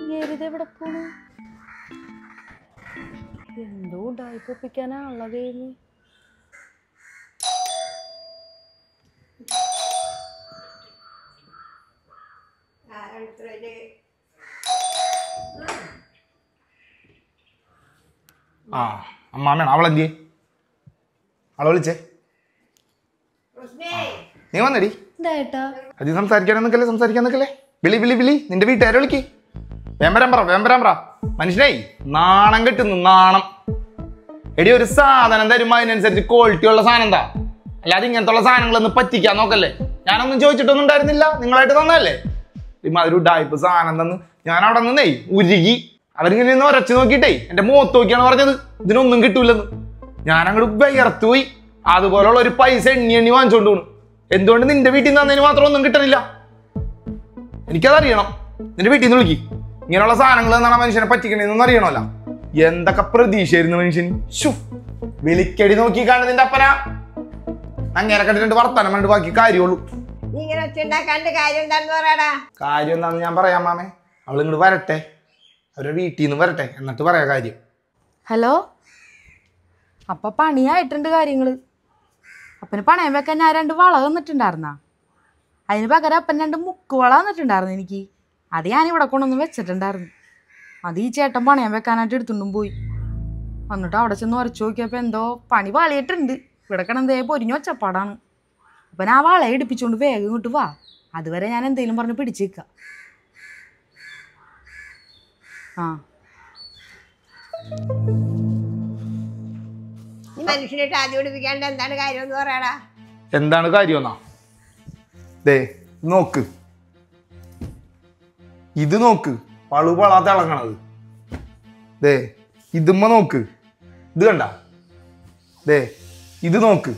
ഇങ്ങേരിത് എവിടെ പോണു? എന്തോ ഉണ്ടായിപ്പൊപ്പിക്കാനുള്ളത്. ആ അമ്മാമയാണ് അവളെന്തിയെ? അവളെ വിളിച്ചേ. നീ വന്നടി. അത് സംസാരിക്കാൻ നിൽക്കല്ലേ. വിളി നിന്റെ വീട്ടുകാരെ വിളിക്ക്. വേമ്പരാൻ പറ മനുഷ്യനായി നാണം കിട്ടുന്നു നാണം. എടി ഒരു സാധനം തരുമ്പോ അതിനനുസരിച്ച് ക്വാളിറ്റി ഉള്ള സാധനം എന്താ, അല്ലാതെ ഇങ്ങനത്തെ സാധനങ്ങളൊന്നും പറ്റിക്കാൻ നോക്കല്ലേ. ഞാനൊന്നും ചോദിച്ചിട്ടൊന്നും ഉണ്ടായിരുന്നില്ല, നിങ്ങളായിട്ട് തന്നല്ലേ. അതൊരു ഡായ്പ് സാധനം തന്ന് ഞാൻ അവിടെ നിന്നേ ഉരുകി. അവരിങ്ങനെ നിന്ന് ഉരച്ചു നോക്കിയിട്ടേ എന്റെ മുഖത്ത് നോക്കിയാണ് പറഞ്ഞത് ഇതിനൊന്നും കിട്ടൂലെന്ന്. ഞാൻ അങ്ങോട്ട് വിയർത്തു പോയി. അതുപോലുള്ള ഒരു പൈസ എണ്ണി വാങ്ങിച്ചോണ്ട് പോണു. എന്തുകൊണ്ട് നിന്റെ വീട്ടിൽ നിന്ന് തന്നതിന് മാത്രം ഒന്നും കിട്ടണില്ല? എനിക്കതറിയണം. നിന്റെ വീട്ടിൽ നിന്ന് വിളിക്ക്. ഇങ്ങനെയുള്ള സാധനങ്ങൾ എന്നാണ് മനുഷ്യനെ പറ്റിക്കണേന്നൊന്നും അറിയണമല്ല. എന്തൊക്കെ പ്രതീക്ഷയായിരുന്നു മനുഷ്യന്. വിളിക്കടി നോക്കി കാണുന്ന നിന്റെ അപ്പന അങ്ങനെ കണ്ടിട്ട് വർത്താനം കണ്ട് ബാക്കി കാര്യമുള്ളൂ. കാര്യം എന്താന്ന് ഞാൻ പറയാം മാമേ. അവൾ ഇങ്ങോട്ട് വരട്ടെ, അവരുടെ വീട്ടിൽ നിന്ന് വരട്ടെ, എന്നിട്ട് പറയാ കാര്യം. ഹലോ, അപ്പൊ പണിയായിട്ടുണ്ട് കാര്യങ്ങള്. അപ്പന് പണയം വെക്കാൻ ഞാൻ 2 വള തന്നിട്ടുണ്ടായിരുന്ന, അതിന് പകരം അപ്പൻ 2 മുക്കുവള തന്നിട്ടുണ്ടായിരുന്നു എനിക്ക്. അത് ഞാൻ ഇവിടെ കൊണ്ടൊന്ന് വെച്ചിട്ടുണ്ടായിരുന്നു. അത് ഈ ചേട്ടൻ പണയം വെക്കാനായിട്ട് എടുത്തുകൊണ്ടും പോയി. എന്നിട്ട് അവിടെ ചെന്ന് ഉരച്ചു നോക്കിയപ്പോൾ എന്തോ പണി പാളിയിട്ടുണ്ട്. ഇവിടെ കിടന്നേ പൊരിഞ്ഞു ഒച്ചപ്പാടാണ്. അപ്പം ആ വളയെ എടുപ്പിച്ചുകൊണ്ട് വേഗം ഇങ്ങോട്ട് വാ. അതുവരെ ഞാൻ എന്തെങ്കിലും പറഞ്ഞ് പിടിച്ചു നിൽക്കാം. ആ മനുഷ്യനായിട്ട് ആദ്യം പിടിപ്പിക്കാണ്ട് എന്താണ് കാര്യം എന്ന് പറയാടാ. എന്താണ് കാര്യമെന്നാ? ദേ നോക്ക്, ഇത് നോക്ക്, പളുപളാ തിളങ്ങണത്. ദേ ഇതുമ്മ നോക്ക്, ഇത് കണ്ട. ദേ ഇത് നോക്ക്,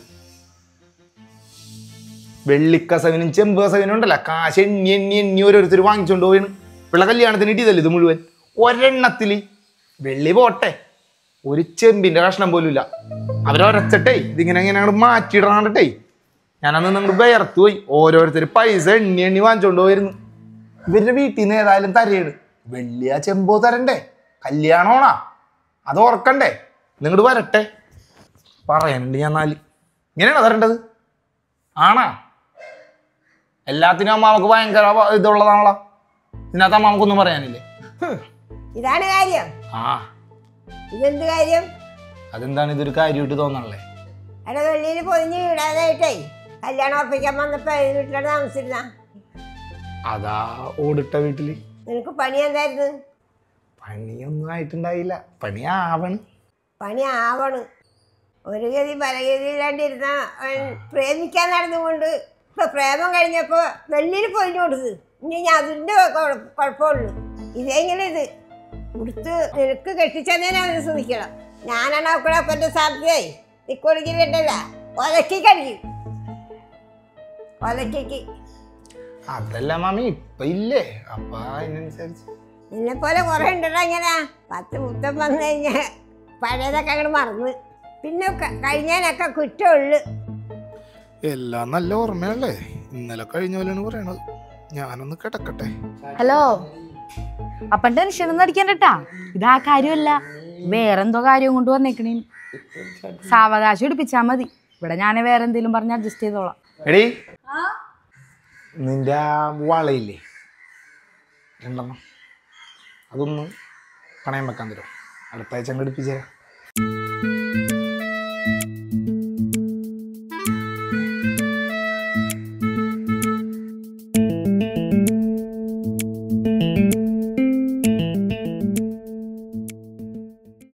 വെള്ളിക്കസവിനും ചെമ്പ് കസവിനും ഉണ്ടല്ല കാശ് എണ്ണി ഓരോരുത്തർ വാങ്ങിച്ചോണ്ട് പോയാണ്. പിള്ള കല്യാണത്തിന് ഇട്ടിയതല്ലേ ഇത് മുഴുവൻ. ഒരെണ്ണത്തില് വെള്ളി പോട്ടെ, ഒരു ചെമ്പിന്റെ കഷ്ണം പോലും ഇല്ല. അവരൊരച്ചട്ടെ ഇതിങ്ങനെ അങ്ങോട്ട് മാറ്റിയിടണേ. ഞാനന്ന് നിങ്ങൾ വേർത്ത് പോയി. ഓരോരുത്തർ പൈസ എണ്ണി വാങ്ങിച്ചോണ്ട് പോയിരുന്നു. ഇവരുടെ വീട്ടിൽ നിന്ന് ഏതായാലും തരയാണ്. വെള്ളിയാ ചെമ്പോ തരണ്ടേ? കല്യാണമാണാ, അത് ഓർക്കണ്ടേ? നിങ്ങോട്ട് വരട്ടെ, പറയാനുണ്ട് ഞാൻ 4. ഇങ്ങനെയാണോ തരേണ്ടത്? ആണാ? എല്ലാത്തിനും അമ്മാവക്ക് ഭയങ്കര ഇതുള്ളതാണല്ലോ. ഇതിനകത്ത് അമ്മാവക്കൊന്നും പറയാനില്ലേ? ഇതാണ് കാര്യം. ആ ഇതെന്ത് കാര്യം? അതെന്താണ് ഇതൊരു കാര്യമായിട്ട് തോന്നണല്ലേ? അവിടെ വെള്ളിയിൽ പൊതിഞ്ഞ് ഇടാനായിട്ടേ കല്യാണം ഉറപ്പിക്കാൻ വന്നപ്പോ വീട്ടിലാണ് താമസിച്ചിരുന്ന. അതാ ഓടിട്ട വീട്ടില്. നിനക്ക് പണി എന്തായിരുന്നു? പണിയൊന്നും ആയിട്ടുണ്ടായില്ല. പണി ആവണ്. ഒരു ഗതി പലഗതി ഇല്ലാണ്ടിരുന്ന പ്രേമിക്കാൻ നടന്നുകൊണ്ട് ഇപ്പൊ പ്രേമം കഴിഞ്ഞപ്പോ വെള്ളിയിൽ പൊതിഞ്ഞു കൊടുത്ത്. ഇനി ഞാൻ അതിന്റെ കുഴപ്പമുള്ളൂ. ഇതെങ്ങനെ ഇത് കൊടുത്ത് നിനക്ക് കെട്ടിച്ചെന്നേനെ അവന് ശ്രമിക്കണം. ഞാനാണ് അവക്കൂടെ അപ്പൻ്റെ സാധ്യതയായി നിക്കൊടുക്കില്ലല്ല ഒലക്കി കഴിക്കും. ഒലക്കയ്ക്ക് അതല്ല മാമി ഇപ്പൊ ഇല്ലേ, അപ്പൊ അതിനനുസരിച്ച് നിന്നെ പോലെ കുറെ ഉണ്ടല്ലോ. ഇങ്ങനെ 10 മുത്തം വന്നു കഴിഞ്ഞാൽ പഴയതൊക്കെ അങ്ങോട്ട് മറന്ന് പിന്നെ കഴിഞ്ഞതിനൊക്കെ കുറ്റമുള്ളു. എല്ലാം നല്ല ഓർമ്മയല്ലേ. ഇന്നലെ കഴിഞ്ഞ പോലെയാണ് പറയണത്. ഞാനൊന്ന് കിടക്കട്ടെ. ഹലോ, അപ്പൻ ടെൻഷനൊന്നും അടിക്കണ്ടട്ടാ. ഇതാ കാര്യമല്ല, വേറെന്തോ കാര്യം കൊണ്ട് വന്നേക്കണേ. സാവകാശം എടുപ്പിച്ചാ മതി. ഇവിടെ ഞാൻ വേറെ എന്തെങ്കിലും പറഞ്ഞ് അഡ്ജസ്റ്റ് ചെയ്തോളാം. എടീ, നിന്റെ ആ വളയില്ലേ 2 അതൊന്ന് പണയം വെക്കാൻ തരും. അടുത്ത ആഴ്ച ഘടിപ്പിച്ചേരാ.